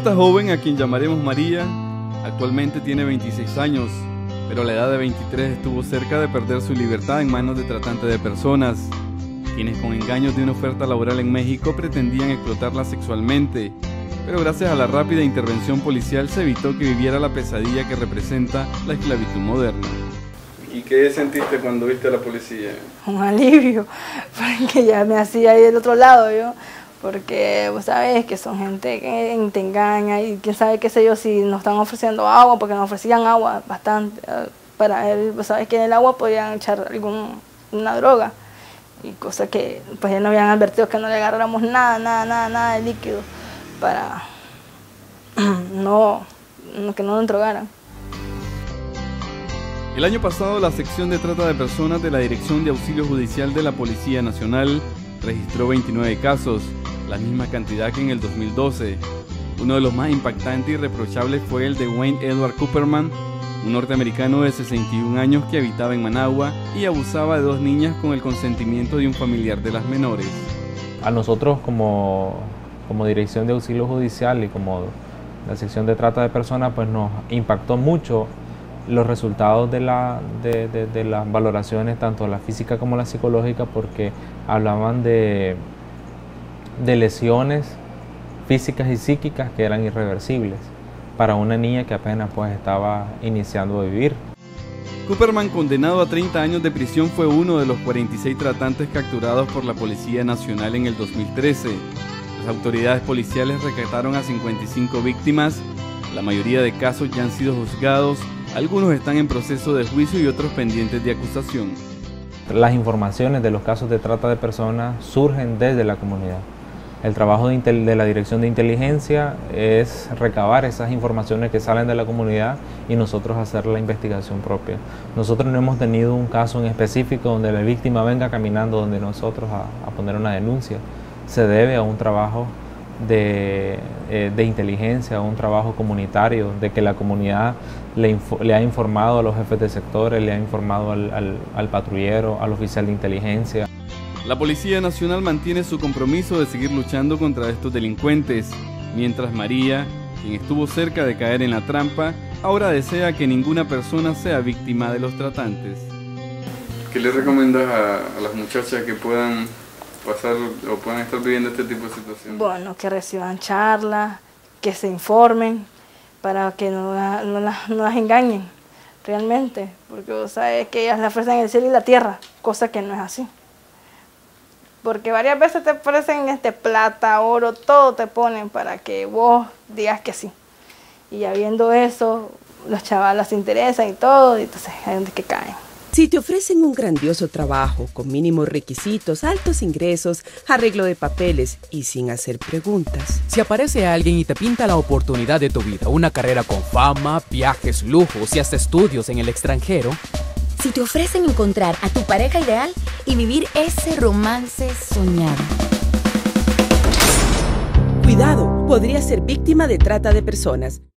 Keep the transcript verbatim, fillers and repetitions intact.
Esta joven, a quien llamaremos María, actualmente tiene veintiséis años, pero a la edad de veintitrés estuvo cerca de perder su libertad en manos de tratantes de personas, quienes con engaños de una oferta laboral en México pretendían explotarla sexualmente, pero gracias a la rápida intervención policial se evitó que viviera la pesadilla que representa la esclavitud moderna. ¿Y qué sentiste cuando viste a la policía? Un alivio, porque ya me hacía ir del otro lado yo, porque vos sabés que son gente que te engaña y quién sabe qué sé yo si nos están ofreciendo agua, porque nos ofrecían agua bastante, para él, vos sabés que en el agua podían echar alguna droga, y cosas que pues ya nos habían advertido que no le agarráramos nada, nada, nada, nada de líquido, para no, que no nos drogaran. El año pasado, la sección de trata de personas de la Dirección de Auxilio Judicial de la Policía Nacional registró veintinueve casos, la misma cantidad que en el dos mil doce. Uno de los más impactantes y reprochables fue el de Wayne Edward Cooperman, un norteamericano de sesenta y un años que habitaba en Managua y abusaba de dos niñas con el consentimiento de un familiar de las menores. A nosotros como, como Dirección de Auxilio Judicial y como la sección de trata de personas, pues nos impactó mucho los resultados de, la, de, de, de las valoraciones, tanto la física como la psicológica, porque hablaban de, de lesiones físicas y psíquicas que eran irreversibles para una niña que apenas pues estaba iniciando a vivir. Cooperman, condenado a treinta años de prisión, fue uno de los cuarenta y seis tratantes capturados por la Policía Nacional en el dos mil trece. Las autoridades policiales rescataron a cincuenta y cinco víctimas. La mayoría de casos ya han sido juzgados, algunos están en proceso de juicio y otros pendientes de acusación. Las informaciones de los casos de trata de personas surgen desde la comunidad. El trabajo de, de la Dirección de Inteligencia es recabar esas informaciones que salen de la comunidad y nosotros hacer la investigación propia. Nosotros no hemos tenido un caso en específico donde la víctima venga caminando donde nosotros a, a poner una denuncia. Se debe a un trabajo de, eh, de inteligencia, a un trabajo comunitario, de que la comunidad le, le ha informado a los jefes de sectores, le ha informado al, al, al patrullero, al oficial de inteligencia. La Policía Nacional mantiene su compromiso de seguir luchando contra estos delincuentes, mientras María, quien estuvo cerca de caer en la trampa, ahora desea que ninguna persona sea víctima de los tratantes. ¿Qué le recomiendas a, a las muchachas que puedan pasar o puedan estar viviendo este tipo de situaciones? Bueno, que reciban charlas, que se informen, para que no, no, las, no las engañen realmente, porque vos sabes que ellas le ofrecen el cielo y la tierra, cosa que no es así. Porque varias veces te ofrecen este, plata, oro, todo te ponen para que vos digas que sí. Y ya viendo eso, los chavalas se interesan y todo, y entonces hay donde que caen. Si te ofrecen un grandioso trabajo, con mínimos requisitos, altos ingresos, arreglo de papeles y sin hacer preguntas. Si aparece alguien y te pinta la oportunidad de tu vida, una carrera con fama, viajes, lujos y hasta estudios en el extranjero. Si te ofrecen encontrar a tu pareja ideal y vivir ese romance soñado. Cuidado, podrías ser víctima de trata de personas.